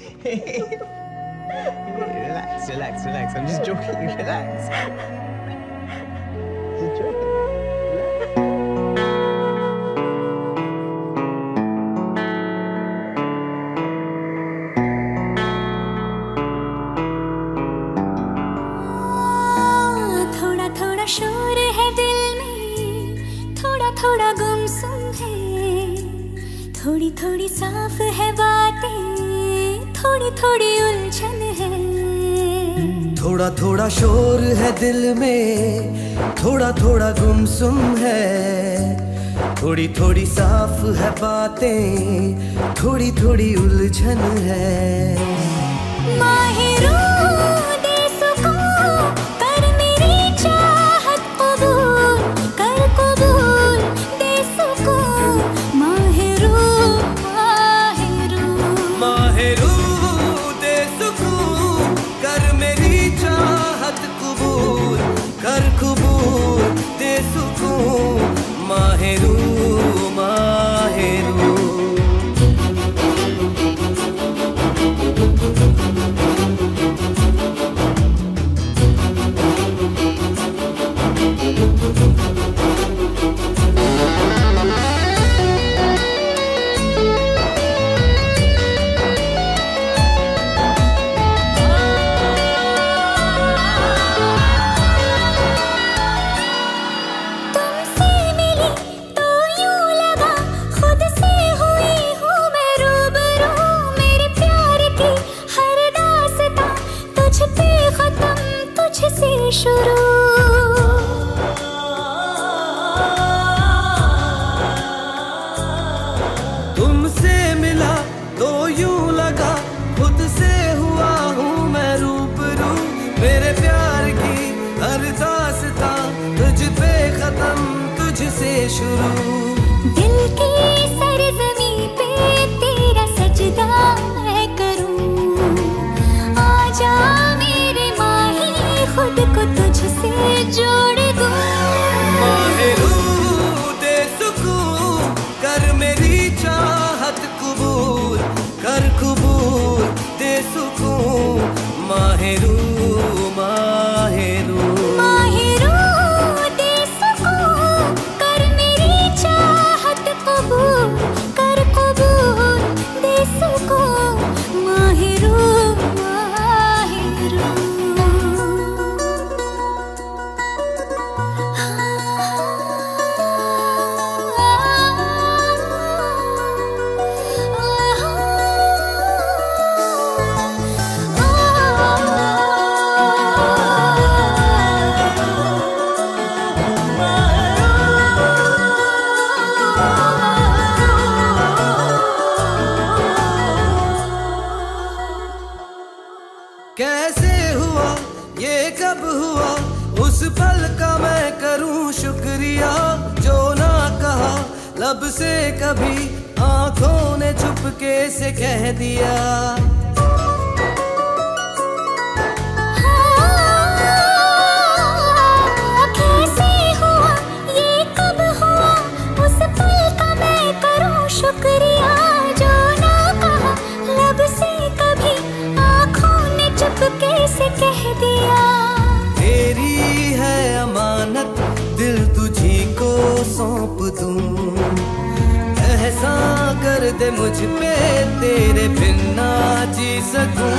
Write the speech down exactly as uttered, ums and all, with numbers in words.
Relax, relax, relax. I'm just joking. Relax. Just joking. थोड़ा थोड़ा शोर है दिल में, थोड़ा थोड़ा गुमसुम है, थोड़ी थोड़ी साफ है बातें, थोड़ी थोड़ी उलझन है। थोड़ा थोड़ा शोर है दिल में, थोड़ा थोड़ा गुमसुम है, थोड़ी थोड़ी साफ है बातें, थोड़ी थोड़ी उलझन है। माहिरू दे सुकून, कर मेरी चाहत कबूल, कर कबूल दे सुकून। माहिरू माहिरू माहिरू दे सुकून, कर मेरी चाहत कबूल, कर कबूल दे सुकून। माहिरू माहिरू शुरू। तुमसे मिला तो यूं लगा खुद से हुआ हूँ मैं रूबरू। मेरे प्यार की हर दास्तां तुझ पे खत्म, तुझसे शुरू। दिल की सरजमी पे तेरा सजदा मैं करूं, आजा मेरे माही खुद को तुझसे जोड़ दूं। माहिरू दे सुकून, कर मेरी चाहत कबूल, कर कबूल दे सुकून। माहिरू माहिरू माहिरू दे सुकून, कर मेरी चाहत कबूल, कर कबूल दे सुकून। माहिरू माहिरू कैसे हुआ ये कब हुआ, उस पल का मैं करूं शुक्रिया। जो ना कहा लब से कभी, आंखों ने चुपके से कह दिया। कैसे हुआ ये कब हुआ, उस पल का मैं करूं शुक्रिया। जो ना कहा लब से कभी, आंखों ने चुपके से कह दिया। तेरी है अमानत, दिल तुझी को सौंप दूं। एहसान कर दे मुझ पे, तेरे बिन ना जी सकूं।